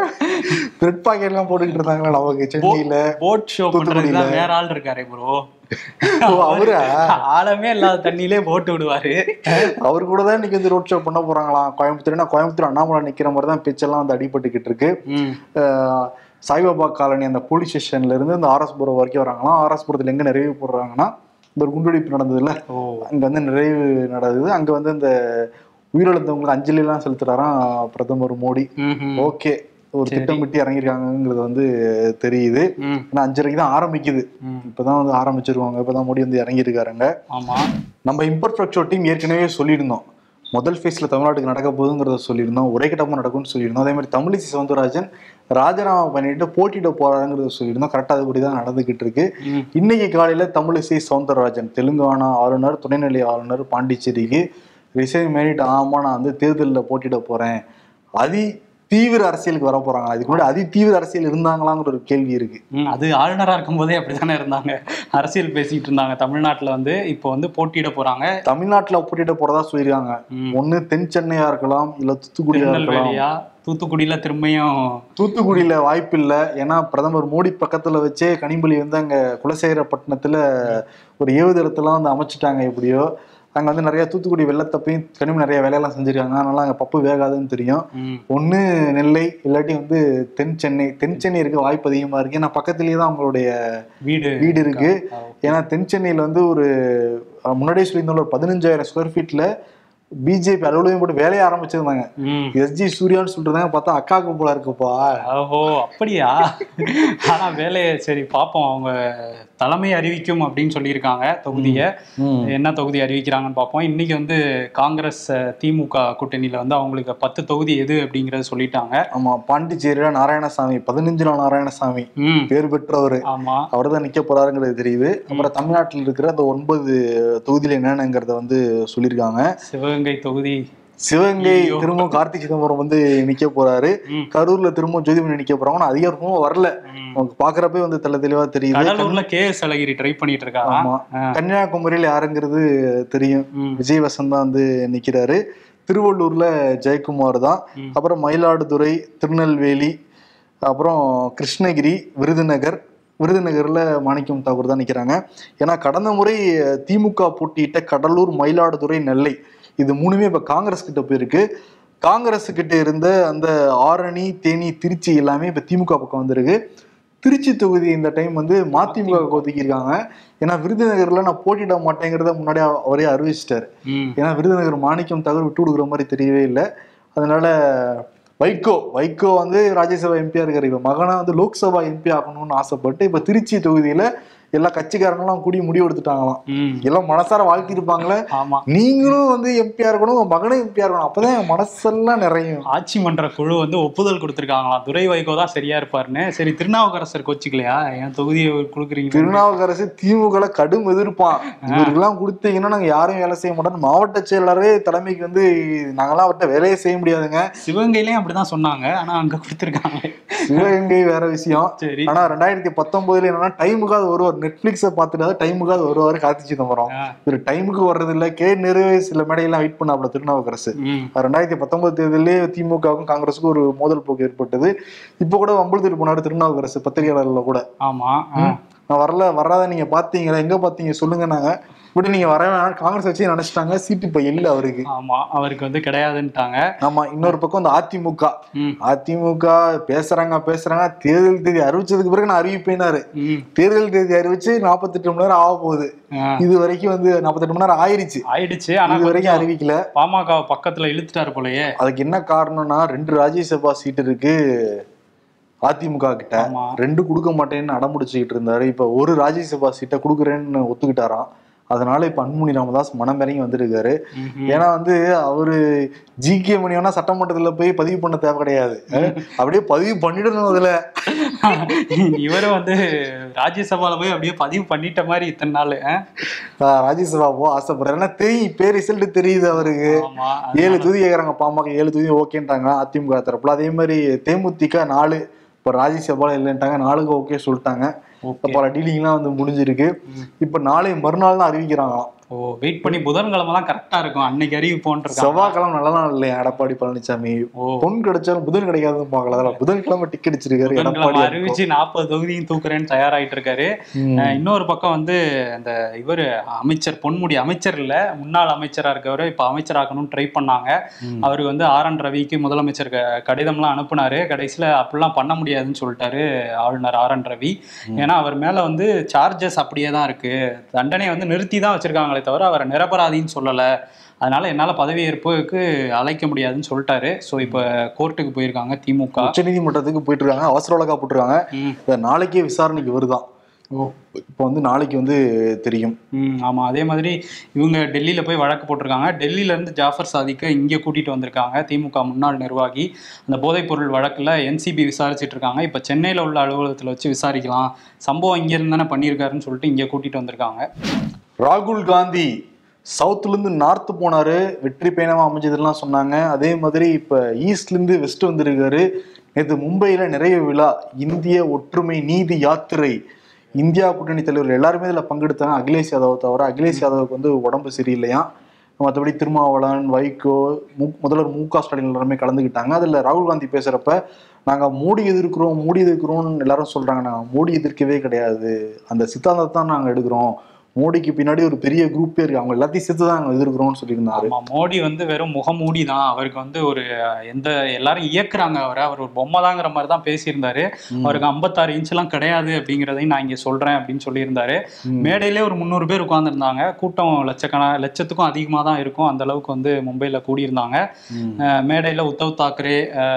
பிரெட் பாக்கெட் எல்லாம் போட்டுக்கிட்டு இருந்தாங்களா நமக்கு சென்னையில.
போட் ஷோ பண்றதுல வேற ஆள் இருக்காரு ப்ரோ,
அவரு
ஆழமே இல்லாத தண்ணியிலே போட்டு விடுவாரு.
அவரு கூட தான் இன்னைக்கு வந்து ரோட் ஷோ பண்ண போறாங்களாம் கோயம்புத்தூர்னா. கோயம்புத்தூர் அண்ணாமலை நிக்கிற மாதிரி தான் பேச்செல்லாம் வந்து அடிபட்டுக்கிட்டு இருக்கு. சாய்பாபா காலனி அந்த போலீஸ் ஸ்டேஷன்ல இருந்து இந்த ஆர்எஸ் புரம் வரைக்கும் வராங்களாம். ஆர்எஸ் புரத்துல எங்க நிறைவு போடுறாங்கன்னா, இந்த ஒரு குண்டுவெடிப்பு நடந்ததுல அங்க வந்து நிறைவு நடக்குது. அங்க வந்து இந்த உயிரிழந்தவங்களுக்கு அஞ்சலி எல்லாம் செலுத்துறாராம் பிரதமர் மோடி. ஓகே, ஒரு திட்டமிட்டு இறங்கிருக்காங்கிறது வந்து தெரியுது. ஏன்னா அஞ்சரைக்கு தான் ஆரம்பிக்குது, இப்பதான் வந்து ஆரம்பிச்சிருவாங்க, இப்பதான் மோடி வந்து இறங்கிருக்காருங்க.
ஆமா,
நம்ம இம்பர்ஃபெக்ட் டீம் ஏற்கனவே சொல்லியிருந்தோம், முதல் ஃபேஸ்ல தமிழ்நாட்டுக்கு நடக்க போகுதுங்கிறத சொல்லியிருந்தோம், ஒரே கட்டமா நடக்கும்னு சொல்லியிருந்தோம். அதே மாதிரி தமிழிசை சவுந்தரராஜன் ராஜினாமா பண்ணிட்டு போட்டியிட போறாங்கிறத சொல்லியிருந்தோம். கரெக்டா அதுபடிதான் நடந்துகிட்டு இருக்கு. இன்னைக்கு காலையில தமிழிசை சவுந்தரராஜன் தெலுங்கானா ஆளுநர், துணைநிலை ஆளுநர் பாண்டிச்சேரிக்கு ரிசைன் பண்ணிட்டு, ஆமா நான் வந்து தேர்தலில் போட்டியிட போறேன், அதி தீவிர அரசியலுக்கு வர போறாங்க. அதுக்கு முன்னாடி அதி தீவிர அரசியல் இருந்தாங்களாங்கிற ஒரு கேள்வி இருக்கு.
அது ஆளுநரா இருக்கும் போதே அப்படித்தானே இருந்தாங்க, அரசியல் பேசிட்டு இருந்தாங்க. தமிழ்நாட்டுல வந்து இப்போ வந்து போட்டியிட போறாங்க.
தமிழ்நாட்டுல போட்டியிட போறதா சொல்லியிருக்காங்க. ஒண்ணு தென் சென்னையா இருக்கலாம், இல்ல தூத்துக்குடியா இருக்கலாம்.
தூத்துக்குடியில திரும்பியும்
தூத்துக்குடியில வாய்ப்பு இல்லை. ஏன்னா பிரதமர் மோடி பக்கத்துல வச்சே கனிமொழி வந்து அங்க குலசேகரப்பட்டினத்துல ஒரு ஏவுதளத்தெல்லாம் வந்து அமைச்சிட்டாங்க. எப்படியோ அங்க வந்து நிறைய தூத்துக்குடி வெள்ளத்தப்பையும் கனிமொழி நிறைய வேலையெல்லாம் செஞ்சிருக்காங்க. அதனால அங்க பப்பு வேகாதுன்னு தெரியும். ஒண்ணு நெல்லை, இல்லாட்டி வந்து தென் சென்னை. தென் சென்னை இருக்க வாய்ப்பு அதிகமா இருக்கு. ஏன்னா பக்கத்துலயே தான் அவங்களுடைய வீடு வீடு இருக்கு. ஏன்னா தென் சென்னையில வந்து ஒரு முன்னாடியே சொல்லியிருந்தோம், ஒரு பதினஞ்சாயிரம் ஸ்கொயர் ஃபீட்ல பிஜேபி அலுவலகம் போட்டு வேலையை ஆரம்பிச்சிருந்தாங்க. எஸ்ஜி சூர்யான்னு சொல்றாங்க, பார்த்தா அக்காவுக்கு போல இருக்குப்பா.
ஓஹோ, அப்படியா? ஆனா வேலையை சரி பார்ப்போம், அவங்க தலைமை அறிவிக்கும் அப்படின்னு சொல்லியிருக்காங்க தொகுதியை. என்ன தொகுதி அறிவிக்கிறாங்கன்னு பார்ப்போம். இன்னைக்கு வந்து காங்கிரஸ் திமுக கூட்டணியில வந்து அவங்களுக்கு பத்து தொகுதி எது அப்படிங்கறத சொல்லிட்டாங்க.
ஆமா, பாண்டிச்சேரியில நாராயணசாமி, பதினஞ்சு நாள் நாராயணசாமி பேர் பெற்றவர்.
ஆமா,
அவர் தான் நிக்க போறாருங்கிறது தெரியுது. அப்புறம் தமிழ்நாட்டில் இருக்கிற அந்த ஒன்பது தொகுதியில என்னன்னுங்கிறத வந்து சொல்லியிருக்காங்க.
சிவகங்கை தொகுதி,
சிவகங்கை திரும்பவும் கார்த்திக் சிதம்பரம் வந்து நிக்க போறாரு. கரூர்ல திரும்பவும் ஜோதிமணி நிக்க போறாங்க. அதிகாரமும் வரல, நமக்கு பாக்குறப்ப வந்து தெல்ல தெளிவா தெரியுது.
கடலூர்ல கே எஸ் அழகிரி ட்ரை பண்ணிட்டு இருக்காங்க.
ஆமா, கன்னியாகுமரியில யாருங்கிறது தெரியும், விஜய் வசந்த் தான் வந்து நிக்கிறாரு. திருவள்ளூர்ல ஜெயக்குமார் தான். அப்புறம் மயிலாடுதுறை, திருநெல்வேலி, அப்புறம் கிருஷ்ணகிரி, விருதுநகர். விருதுநகர்ல மாணிக்கம் தாக்கூர் தான் நிக்கிறாங்க. ஏன்னா கடந்த முறை திமுக போட்டியிட்ட கடலூர், மயிலாடுதுறை, நெல்லை இது மூணுமே இப்ப காங்கிரஸ் கிட்ட போயிருக்கு. காங்கிரஸ் கிட்ட இருந்த அந்த ஆரணி, தேனி, திருச்சி எல்லாமே இப்ப திமுக பக்கம் வந்திருக்கு. திருச்சி தொகுதி இந்த டைம் வந்து மதிமுக ஒதுக்கியிருக்காங்க. ஏன்னா விருதுநகர்ல நான் போட்டியிட மாட்டேங்கிறத முன்னாடியே அவரே அறிவிச்சிட்டாரு. ஏன்னா விருதுநகர் மாணிக்கம் தகவல் விட்டு கொடுக்குற மாதிரி தெரியவே இல்லை. அதனால வைகோ வைகோ வந்து ராஜ்யசபா எம்பியா இருக்காரு. இப்ப மகனா வந்து லோக்சபா எம்பி ஆகணும்னு ஆசைப்பட்டு இப்ப திருச்சி தொகுதியில எல்லா கட்சிக்காரங்களும் கூடி முடிவு எடுத்துட்டாங்களாம். எல்லாம் மனசார வாழ்த்திருப்பாங்களே, நீங்களும் வந்து எம்பியா இருக்கணும், உங்க மகனும் எம்பியா இருக்கணும், அப்பதான் மனசெல்லாம் நிறையும்.
ஆட்சி மன்ற குழு வந்து ஒப்புதல் கொடுத்திருக்காங்களாம், துரை வைகோ தான் சரியா இருப்பாருன்னு. சரி, திருநாவுக்கரசர் கோச்சிக்கலையா, என் தொகுதியை கொடுக்குறீங்க?
திருநாவுக்கரசு திமுக கடும் எதிர்ப்பான், இவருக்கெல்லாம் கொடுத்தீங்கன்னா நாங்க யாரும் வேலை செய்ய மாட்டோம், மாவட்ட செயலரே தலைமைக்கு வந்து நாங்கெல்லாம் அவர்கிட்ட வேலையே செய்ய முடியாதுங்க.
சிவகங்கையிலயும் அப்படிதான் சொன்னாங்க, ஆனா அங்க கொடுத்திருக்காங்க.
சிவகங்கை வேற விஷயம். சரி, ஆனா ரெண்டாயிரத்தி பத்தொன்பதுல என்னன்னா டைமுக்காவது வருவார், நெட்ஃபிளிக்ஸை பார்த்துட்டு டைமுக்காவது வருவாரு, கார்த்தி சிதம்பரம். இவர் டைமுக்கு வர்றது இல்ல, கே நிறைவே சில மேடையெல்லாம் வெயிட் பண்ணாப்ல திருநாவுக்கரசு. ரெண்டாயிரத்தி பத்தொன்பது தேர்தலே திமுகவுக்கும் காங்கிரஸுக்கும் ஒரு மோதல் போக்கு ஏற்பட்டது. இப்ப கூட வம்புழுத்துட்டு போனாரு திருநாவுக்கரசு பத்திரிகையாளர்ல கூட. ஆமா, நான் வரல வராத நீங்க பாத்தீங்களா, எங்க பாத்தீங்க சொல்லுங்க, நாங்க இப்படி நீங்க வர வேணாம் காங்கிரஸ் வச்சு நினைச்சிட்டாங்க, சீட்டு இப்ப இல்ல அவருக்கு.
ஆமா, அவருக்கு வந்து கிடையாதுன்ட்டாங்க.
ஆமா, இன்னொரு பக்கம் இந்த அதிமுக அதிமுக பேசுறாங்க பேசுறாங்க தேர்தல் தேதி அறிவிச்சதுக்கு பிறகு நான் அறிவிப்பேனாரு. தேர்தல் தேதி அறிவிச்சு நாற்பத்தி எட்டு மணி நேரம் ஆக போகுது, இது வரைக்கும் வந்து நாற்பத்தி எட்டு மணி நேரம் ஆயிடுச்சு
ஆயிடுச்சு ஆனா
இது வரைக்கும் அறிவிக்கல.
பாமக பக்கத்துல இழுத்துட்டாரு போலயே.
அதுக்கு என்ன காரணம்னா, ரெண்டு ராஜ்யசபா சீட்டு இருக்கு அதிமுக கிட்ட, ரெண்டு கொடுக்க மாட்டேன்னு அடம்பிடிச்சுக்கிட்டு இருந்தாரு. இப்ப ஒரு ராஜ்யசபா சீட்டை கொடுக்குறேன்னு ஒத்துக்கிட்டாராம். அதனால இப்ப அன்புமணி ராமதாஸ் மனம் இறங்கி வந்திருக்காரு. ஏன்னா வந்து அவரு ஜி கே மணியோனா சட்டமன்றத்துல போய் பதிவு பண்ண தேவை கிடையாது, அப்படியே பதிவு பண்ணிடணும். அதுல
இவரும் வந்து ராஜ்யசபால போய் அப்படியே பதிவு பண்ணிட்ட மாதிரி இத்தனை நாள்
ராஜ்யசபா போ ஆசைப்படுறாரு. ஏன்னா தெரியும், இப்ப ரிசல்ட் தெரியுது அவருக்கு. ஏழு தொகுதி கேட்கறாங்க பாமக, ஏழு தொகுதி ஓகேன்றாங்க அதிமுக தரப்புல. அதே மாதிரி தேமுதிக நாலு, இப்ப ராஜ்யசபால இல்லைன்ட்டாங்க, நாளுக்கு ஓகே சொல்லிட்டாங்க. பல டீலிங்லாம் வந்து முடிஞ்சிருக்கு. இப்ப நாளை மறுநாள் தான் அறிவிக்கிறாங்களாம்.
ஓ, வெயிட் பண்ணி புதன்கிழமை தான் கரெக்டா இருக்கும், அன்னைக்கு அறிவிப்போன்ற.
செவ்வாய்க்கிழமை நல்ல நாள் இல்லையா எடப்பாடி பழனிசாமி, பொன் கிடைச்சாலும் புதன் கிடைக்காதுன்னு பாக்கல, புதன்கிழமை டிக்கெட் அடிச்சிருக்காரு எடப்பாடி.
அறிவிச்சு நாற்பது தொகுதியும் தூக்குறேன்னு தயாராயிட்டு இருக்காரு. இன்னொரு பக்கம் வந்து அந்த இவரு அமைச்சர் பொன்முடி, அமைச்சர் இல்ல முன்னாள் அமைச்சரா இருக்கவரு இப்ப அமைச்சராக்கணும்னு ட்ரை பண்ணாங்க. அவருக்கு வந்து ஆர் என் ரவிக்கு முதலமைச்சர் கடிதம் எல்லாம் அனுப்புனாரு. கடைசியில அப்படிலாம் பண்ண முடியாதுன்னு சொல்லிட்டாரு ஆளுநர் ஆர் என் ரவி. ஏன்னா அவர் மேல வந்து சார்ஜஸ் அப்படியே தான் இருக்கு, தண்டனை வந்து நிறுத்தி தான் வச்சிருக்காங்களே தவிர அவரை நிரபராதின்னு சொல்லலை, அதனால என்னால பதவியேற்புக்கு அழைக்க முடியாதுன்னு சொல்லிட்டாரு. ஸோ இப்போ கோர்ட்டுக்கு போயிருக்காங்க திமுக,
உச்ச நீதிமன்றத்துக்கு போயிட்டு இருக்காங்க, அவசர வழக்கா போட்டிருக்காங்க. நாளைக்கே விசாரணைக்கு வருதான். ஓ, இப்போ வந்து நாளைக்கு வந்து தெரியும்.
ம் ஆமாம், அதே மாதிரி இவங்க டெல்லியில் போய் வழக்கு போட்டிருக்காங்க. டெல்லியிலேருந்து ஜாஃபர் சாதிக்கை இங்கே கூட்டிகிட்டு வந்திருக்காங்க. திமுக முன்னாள் நிர்வாகி அந்த போதைப்பொருள் வழக்கில் என்சிபி விசாரிச்சுட்டு இருக்காங்க. இப்போ சென்னையில் உள்ள அலுவலகத்தில் வச்சு விசாரிக்கலாம், சம்பவம் இங்கேருந்து தானே பண்ணியிருக்காருன்னு சொல்லிட்டு இங்கே கூட்டிகிட்டு வந்திருக்காங்க.
ராகுல் காந்தி சவுத்துல இருந்து நார்த்து போனாரு, வெற்றி பயணமா அமைஞ்சதுலாம் சொன்னாங்க. அதே மாதிரி இப்ப ஈஸ்ட்ல இருந்து வெஸ்ட் வந்திருக்காரு. நேற்று மும்பையில நிறைய விழா, இந்திய ஒற்றுமை நீதி யாத்திரை, இந்தியா கூட்டணி தலைவர்கள் எல்லாருமே இதுல பங்கெடுத்தாங்க. அகிலேஷ் யாதவ் தவிர, அகிலேஷ் யாதவுக்கு வந்து உடம்பு சரியில்லையா, மற்றபடி திருமாவளவன், வைகோ, மு முதல்வர் மு க ஸ்டாலின் எல்லாருமே கலந்துக்கிட்டாங்க. அதுல ராகுல் காந்தி பேசுறப்ப நாங்க மோடி எதிர்க்கிறோம் மோடி எதிர்க்கிறோம்னு எல்லாரும் சொல்றாங்க, நாங்க மோடி எதிர்க்கவே கிடையாது, அந்த சித்தாந்தத்தை தான் நாங்க எடுக்கிறோம், மோடிக்கு பின்னாடி ஒரு பெரிய குரூப்பே இருக்கு, அவங்க எல்லாத்தையும் சேர்த்து தான் நாங்கள் எதிர்க்கிறோம்னு சொல்லியிருந்தாரு.
மோடி வந்து வெறும் முகமூடி தான், அவருக்கு வந்து ஒரு எந்த எல்லாரும் இயக்குறாங்க அவரை, அவர் ஒரு பொம்மை தாங்கிற மாதிரி தான் பேசியிருந்தாரு. அவருக்கு ஐம்பத்தாறு இன்ச் எல்லாம் கிடையாது அப்படிங்கிறதையும் நான் இங்க சொல்றேன் அப்படின்னு சொல்லியிருந்தாரு. மேடையிலே ஒரு முந்நூறு பேர் உட்கார்ந்துருந்தாங்க, கூட்டம் லட்சக்கண லட்சத்துக்கும் அதிகமாக தான் இருக்கும், அந்த அளவுக்கு வந்து மும்பையில கூடியிருந்தாங்க. மேடையில உத்தவ் தாக்கரே,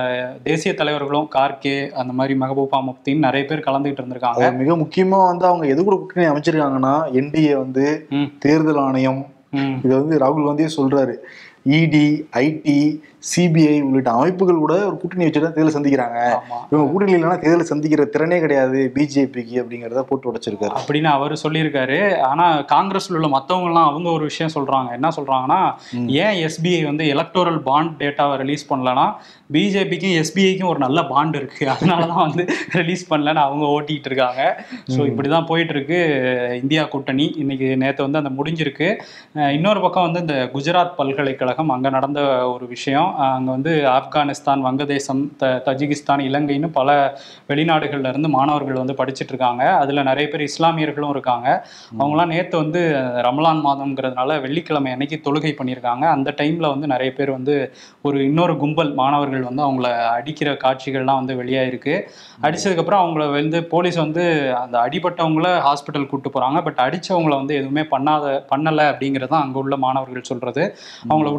தேசிய தலைவர்களும் கார்கே, அந்த மாதிரி மெஹபூபா முஃப்தின்னு நிறைய பேர் கலந்துகிட்டு இருந்திருக்காங்க.
மிக முக்கியமா வந்து அவங்க எது கூட கூட்டணி அமைச்சிருக்காங்கன்னா, என்டி வந்து தேர்தல் ஆணையம், இதை வந்து ராகுல் காந்தியே சொல்றாரு, இடி, ஐடி, சிபிஐ உள்ளிட்ட அமைப்புகள் கூட ஒரு கூட்டணி வச்சுட்டு தேர்தல் சந்திக்கிறாங்க. இவங்க கூட்டணி இல்லைன்னா தேர்தல் சந்திக்கிற திறனே கிடையாது பிஜேபிக்கு அப்படிங்கிறத போட்டு உடைச்சிருக்காரு
அப்படின்னு அவரு சொல்லியிருக்காரு. ஆனா காங்கிரஸ்ல உள்ள மத்தவங்க எல்லாம் அவங்க ஒரு விஷயம் சொல்றாங்க. என்ன சொல்றாங்கன்னா, ஏன் எஸ்பிஐ வந்து எலக்டோரல் பாண்ட் டேட்டாவை ரிலீஸ் பண்ணலன்னா, பிஜேபிக்கும் எஸ்பிஐக்கும் ஒரு நல்ல பாண்ட் இருக்கு, அதனாலதான் வந்து ரிலீஸ் பண்ணலன்னு அவங்க ஓட்டிட்டு இருக்காங்க. ஸோ இப்படிதான் போயிட்டு இருக்கு இந்தியா கூட்டணி. இன்னைக்கு நேற்று வந்து அந்த முடிஞ்சிருக்கு. இன்னொரு பக்கம் வந்து இந்த குஜராத் பல்கலைக்கழகம் அங்க நடந்த ஒரு விஷயம், அங்கே வந்து ஆப்கானிஸ்தான், வங்கதேசம், த தஜிகிஸ்தான், இலங்கைன்னு பல வெளிநாடுகள்ல இருந்து மாணவர்கள் வந்து படிச்சுட்டு இருக்காங்க. அதில் நிறைய பேர் இஸ்லாமியர்களும் இருக்காங்க. அவங்களாம் நேற்று வந்து ரமலான் மாதம்ங்கிறதுனால வெள்ளிக்கிழமை அன்னைக்கு தொழுகை பண்ணியிருக்காங்க. அந்த டைமில் வந்து நிறைய பேர் வந்து ஒரு இன்னொரு கும்பல் மாணவர்கள் வந்து அவங்கள அடிக்கிற காட்சிகள்லாம் வந்து வெளியாயிருக்கு. அடித்ததுக்கப்புறம் அவங்கள வந்து போலீஸ் வந்து அந்த அடிபட்டவங்கள ஹாஸ்பிட்டல் கூப்பிட்டு போகிறாங்க. பட் அடித்தவங்கள வந்து எதுவுமே பண்ணாத பண்ணலை அப்படிங்கிறது தான் அங்கே உள்ள மாணவர்கள் சொல்கிறது. அவங்கள விட்டு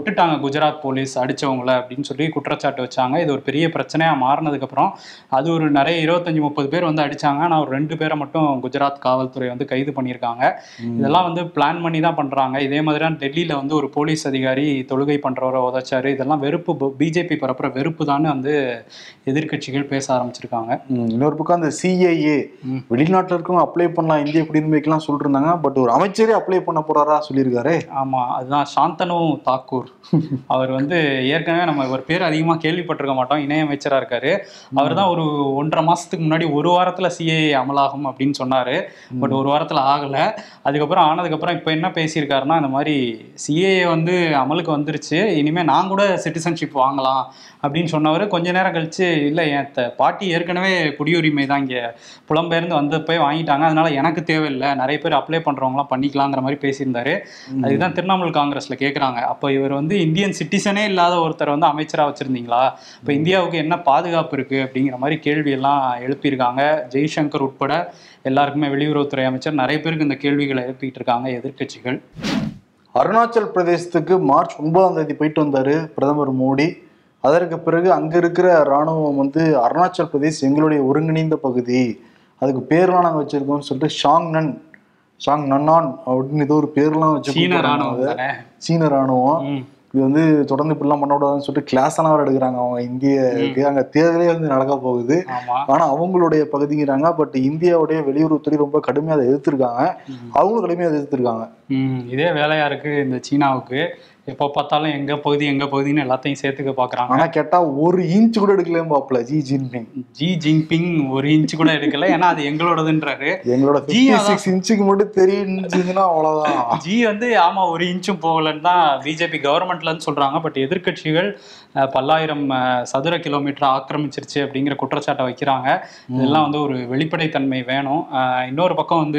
விட்டுட்டாங்க குஜராத் போலீஸ் அடிச்சவங்கள அப்படின்னு சொல்லி குற்றச்சாட்டு வச்சாங்க. இது ஒரு பெரிய பிரச்சனையா மாறினதுக்கு அப்புறம் அது ஒரு நிறைய இருபத்தஞ்சு முப்பது பேர் வந்து அடிச்சாங்க. ஆனால் ஒரு ரெண்டு பேரை மட்டும் குஜராத் காவல்துறை வந்து கைது பண்ணியிருக்காங்க. இதெல்லாம் வந்து பிளான் பண்ணி தான் பண்றாங்க. இதே மாதிரிதான் டெல்லியில வந்து ஒரு போலீஸ் அதிகாரி தொழுகை பண்றவரை உதைச்சாரு. இதெல்லாம் வெறுப்பு, பிஜேபி பரப்புற வெறுப்பு தான் வந்து எதிர்கட்சிகள் பேச ஆரம்பிச்சிருக்காங்க.
இன்னொரு பக்கம் அந்த சிஏஏ வெளிநாட்டுல இருக்கவங்க அப்ளை பண்ணலாம் இந்திய குடியுரிமைக்கெல்லாம் சொல்லிட்டு இருந்தாங்க. பட் ஒரு அமைச்சரே அப்ளை பண்ண போறாரா சொல்லியிருக்காரு.
ஆமா, அதுதான் சாந்தனு தாக்கூர். அவர் வந்து ஏற்கனவே நம்ம ஒரு பேர் அதிகமா கேள்விப்பட்டிருக்க மாட்டோம், இணையமைச்சரா இருக்காரு. அவர் தான் ஒரு ஒன்றரை மாசத்துக்கு முன்னாடி ஒரு வாரத்துல சிஏஏ அமலாகும் அப்படின்னு சொன்னாரு. பட் ஒரு வாரத்துல ஆகல. அதுக்கப்புறம் ஆனதுக்கப்புறம் இப்போ என்ன பேசியிருக்காருன்னா, இந்த மாதிரி சிஏஏ வந்து அமலுக்கு வந்துருச்சு, இனிமே நான் கூட சிட்டிசன்ஷிப் வாங்கலாம் அப்படின்னு சொன்னவர் கொஞ்ச நேரம் கழிச்சு இல்லை என் பாட்டி ஏற்கனவே குடியுரிமை தான் இங்கே புலம்பெயர்ந்து வந்தப்போ வாங்கிட்டாங்க, அதனால எனக்கு தேவையில்லை, நிறைய பேர் அப்ளை பண்ணுறவங்களாம் பண்ணிக்கலாங்கிற மாதிரி பேசியிருந்தாரு. அதுதான் திரிணாமுல் காங்கிரஸில் கேட்குறாங்க, அப்போ இவர் வந்து இந்தியன் சிட்டிசனே இல்லாத ஒருத்தர் வந்து அமைச்சராக வச்சுருந்தீங்களா, இப்போ இந்தியாவுக்கு என்ன பாதுகாப்பு இருக்குது அப்படிங்கிற மாதிரி கேள்வியெல்லாம் எழுப்பியிருக்காங்க. ஜெய்சங்கர் உட்பட எல்லாருக்குமே வெளியுறவுத்துறை அமைச்சர் நிறைய பேருக்கு இந்த கேள்விகளை எழுப்பிட்டு இருக்காங்க எதிர்கட்சிகள்.
அருணாச்சல் பிரதேசத்துக்கு மார்ச் ஒன்பதாம் தேதி போயிட்டு வந்தாரு பிரதமர் மோடி. அதற்கு பிறகு அங்க இருக்கிற இராணுவம் வந்து அருணாச்சல் பிரதேஷ் எங்களுடைய ஒருங்கிணைந்த பகுதி, அதுக்கு பேர்லாம் நாங்கள் வச்சிருக்கோம்னு சொல்லிட்டு ஷாங் நன் ஷாங் நன்னான் அப்படின்னு ஏதோ ஒரு பேர்லாம் வச்சு
சீன ராணுவம்
சீன ராணுவம் இது வந்து தொடர்ந்து இப்படிலாம் பண்ணக்கூடாதுன்னு சொல்லிட்டு கிளாஸ் எல்லாம் எடுக்கிறாங்க அவங்க இந்தியாவுக்கு. அங்க தேர்தலே வந்து நடக்க போகுது, ஆனா அவங்களுடைய பகுதிங்கிறாங்க. பட் இந்தியாவுடைய வெளியுறவுத்துறை ரொம்ப கடுமையாக அதை எதிர்த்திருக்காங்க, அவங்களும் கடுமையாக அதை எதிர்த்திருக்காங்க.
இதே வேலையா இருக்கு இந்த சீனாவுக்கு, எப்போ பார்த்தாலும் எங்க பகுதி எங்க பகுதின்னு எல்லாத்தையும் சேர்த்துக்க பாக்குறாங்க.
ஆனா கேட்டா ஒரு இன்ச் கூட எடுக்கலன்னு பாப்பல ஜி ஜின்பிங்
ஜி ஜின்பிங் ஒரு இன்ச் கூட எடுக்கல, ஏன்னா அது எங்களோடதுன்றாரு.
எங்களோட ஜி சிக்ஸ் இன்ச்சுக்கு மட்டும் தெரியுதுன்னா அவ்வளவுதான்.
ஜி வந்து ஆமா ஒரு இன்ச்சும் போகலன்னு தான் பிஜேபி கவர்மெண்ட்லன்னு சொல்றாங்க. பட் எதிர்கட்சிகள் பல்லாயிரம் சதுர கிலோமீட்டர் ஆக்கிரமிச்சிருச்சு அப்படிங்கிற குற்றச்சாட்டை வைக்கிறாங்க. இதெல்லாம் வந்து ஒரு வெளிப்படைத்தன்மை வேணும். இன்னொரு பக்கம் வந்து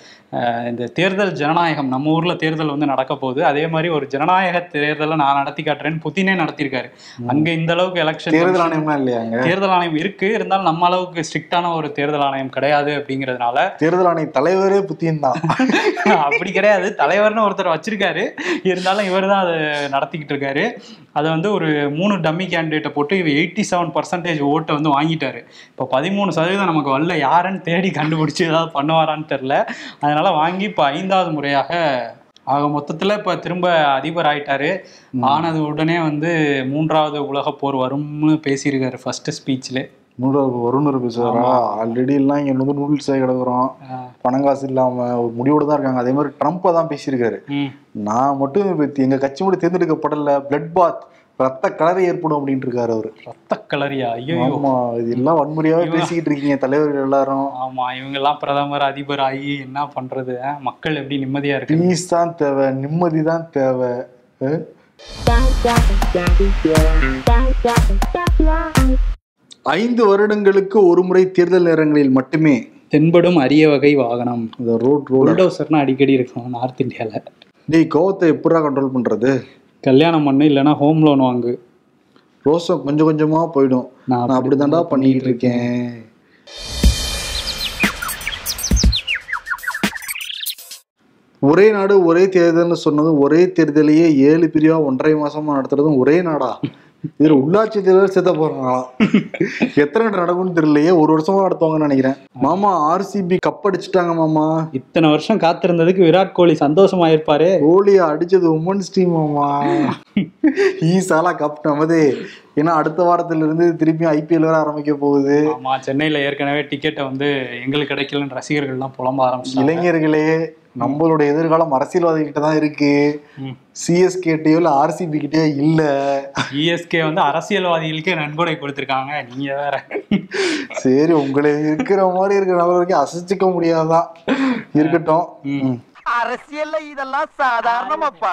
இந்த தேர்தல் ஜனநாயகம், நம்ம ஊர்ல தேர்தல் வந்து நடக்க போகுது, அதே மாதிரி ஒரு ஜனநாயக தேர்தலை நான் நடத்தி காட்டுறேன்னு புதினே நடத்திருக்காரு. அங்க இந்த அளவுக்கு எலெக்ஷன்
தேர்தல் ஆணையம்லாம் இல்லையாங்க?
தேர்தல் ஆணையம் இருக்கு, இருந்தாலும் நம்ம அளவுக்கு ஸ்ட்ரிக்டான ஒரு தேர்தல் ஆணையம் கிடையாது. அப்படிங்கிறதுனால
தேர்தல் ஆணைய தலைவரே புத்தின் தான்.
அப்படி கிடையாது, தலைவர்னு ஒருத்தர் வச்சிருக்காரு, இருந்தாலும் இவர் தான் அதை நடத்திக்கிட்டு இருக்காரு. அதை வந்து ஒரு மூணு டம்மி கேண்டிடேட்டை போட்டு இவர் எயிட்டி செவன் பர்சன்டேஜ் ஓட்டை வந்து வாங்கிட்டாரு. இப்போ பதிமூணு சதவீதம் நமக்கு வரல, யாருன்னு தேடி கண்டுபிடிச்சி ஏதாவது பண்ணுவாரான்னு தெரில. அதனால வாங்கி இப்போ ஐந்தாவது முறையாக ஆக மொத்தத்தில் இப்போ திரும்ப அதிபர் ஆயிட்டாரு. ஆனது உடனே வந்து மூன்றாவது உலக போர் வரும்னு பேசியிருக்காரு ஃபர்ஸ்ட் ஸ்பீச்ல.
மூன்றாவது வரும்னு பேசுவாரா? ஆல்ரெடி எல்லாம் இங்க வந்து நூடுல்ஸாக கிடக்குறோம், பணங்காசு இல்லாம ஒரு முடிவோடு தான் இருக்காங்க. அதே மாதிரி ட்ரம்ப்பை தான் பேசியிருக்காரு, நான் மட்டும் எங்க கட்சி மட்டும் தேர்ந்தெடுக்கப்படல, பிளட் பாத் ரத்த கலரி ஏற்படும் அப்படின்ட்டு இருக்காரு அவரு.
ரத்த கலரியா? ஐயோ,
ஆமா, இது எல்லாம் வன்முறையாவே பேசிக்கிட்டு இருக்கீங்க தலைவர்கள் எல்லாரும்.
ஆமா, இவங்க எல்லாம் பிரதமர் அதிபர் ஆகி என்ன பண்றது? மக்கள் எப்படி நிம்மதியா இருக்கு?
பீஸ் தான் தேவை, நிம்மதி தான் தேவை. ஐந்து வருடங்களுக்கு ஒரு முறை தேர்தல் நேரங்களில் மட்டுமே
தென்படும் அரிய வகை வாகனம்
இந்த ரோட்
புல்டோசர்னா அடிக்கடி இருக்கும் நார்த் இந்தியால.
டேய், கோவத்தை எப்படா கண்ட்ரோல் பண்றது?
கல்யாணம் பண்ணு, இல்லைன்னா ஹோம் லோன் வாங்கு.
ரோசம் கொஞ்சம் கொஞ்சமா போயிடும். நான் அப்படிதான்டா பண்ணிட்டு இருக்கேன். ஒரே நாடு ஒரே தேர்தல்னு சொன்னதும், ஒரே தேர்தலையே ஏழு பிரிவா ஒன்றரை மாசமா நடத்துறதும் ஒரே நாடா? இதுல உள்ளாட்சி தேர்தல் சேர்த்த போறாங்களா? எத்தனை கட்ட நடக்கும்னு தெரியலையே, ஒரு வருஷமா நடத்துவாங்கன்னு நினைக்கிறேன். மாமா ஆர்சிபி கப் அடிச்சுட்டாங்க மாமா.
இத்தனை வருஷம் காத்திருந்ததுக்கு விராட் கோலி சந்தோஷமா இருப்பாரு.
கோலியை அடிச்சது உமன்ஸ் டீம் மாமா. ஈசாலா கப் நமதே. ஏன்னா அடுத்த வாரத்துல இருந்து திருப்பி ஐபிஎல் வேற ஆரம்பிக்க போகுது.
ஆமா, சென்னையில ஏற்கனவே டிக்கெட்டை வந்து எங்களுக்கு கிடைக்கலன்னு ரசிகர்கள் எல்லாம் புலம்ப ஆரம்பிச்சு.
இளைஞர்களே, நம்மளுடைய எதிர்காலம் அரசியல்வாதி கிட்ட தான் இருக்கு, சிஎஸ்கேட்டையோ இல்ல ஆர்சிபி கிட்டயோ இல்ல.
சிஎஸ்கே வந்து அரசியல்வாதிகளுக்கே நன்கொடை கொடுத்திருக்காங்க, நீங்க வேற.
சரி, உங்களை இருக்கிற மாதிரி இருக்கிற நபர்களுக்கு அசைச்சிக்க முடியாதான், இருக்கட்டும்.
அரசியல்ல இதெல்லாம் சாதாரணமாப்பா.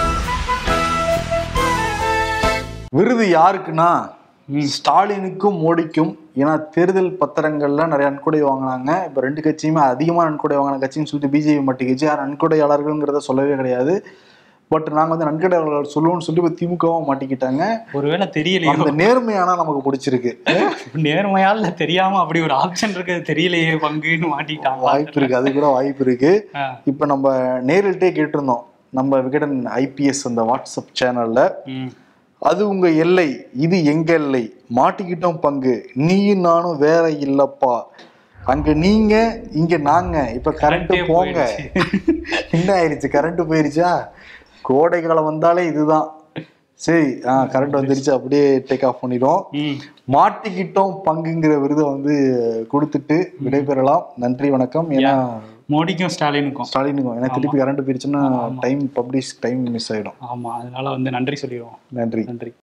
விருது யாருக்குன்னா ஸ்டாலினுக்கும் மோடிக்கும். ஏன்னா தேர்தல் பத்திரங்கள்ல நிறைய நன்கொடை வாங்கினாங்க. இப்ப ரெண்டு கட்சியுமே அதிகமா நன்கொடை வாங்கின கட்சின்னு சொல்லிட்டு பிஜேபி மாட்டிக்கிச்சு. யார் நன்கொடையாளர்கள்ங்கிறத சொல்லவே கிடையாது. பட் நாங்க வந்து நன்கொடையாளர்கள் சொல்லுவோம்னு சொல்லி இப்ப திமுகவும் மாட்டிக்கிட்டாங்க.
ஒருவேளை தெரியலையே,
அந்த நேர்மையானா நமக்கு பிடிச்சிருக்கு.
நேர்மையால தெரியாம அப்படி ஒரு ஆப்ஷன் இருக்கு, தெரியலையே பங்குன்னு மாட்டிக்கிட்டாங்க.
வாய்ப்பு இருக்கு, அது கூட வாய்ப்பு இருக்கு. இப்ப நம்ம நேரில்ட்டே கேட்டிருந்தோம், நம்ம விகடன் ஐபிஎஸ் அந்த வாட்ஸ்அப் சேனல்ல
ம்.
அது உங்க எல்லை, இது எங்க எல்லை, மாட்டிக்கிட்டோம் பங்கு, நீயும் நானும் வேற இல்லப்பா, அங்க நீங்க இங்க நாங்க, இப்ப கரண்ட்
கரண்டே
போங்க. என்ன ஆயிடுச்சு, கரண்ட் போயிருச்சா? கோடை காலம் வந்தாலே இதுதான். சரி, ஆஹ் கரண்ட் வந்துருச்சு, அப்படியே டேக் ஆஃப் பண்ணிடும்.
ம்.
மாட்டிக்கிட்டோம் பங்குங்கிற விருதை வந்து கொடுத்துட்டு விடைபெறலாம். நன்றி, வணக்கம். ஏன்னா
மோடிக்கும் ஸ்டாலினுக்கும்
ஸ்டாலினுக்கும் ஏன்னா திருப்பி கரண்ட் போயிருச்சுன்னா டைம் பப்ளிஷ் டைம் மிஸ் ஆயிடும்.
ஆமா, அதனால வந்து நன்றி சொல்லிடுவோம்.
நன்றி.
நன்றி.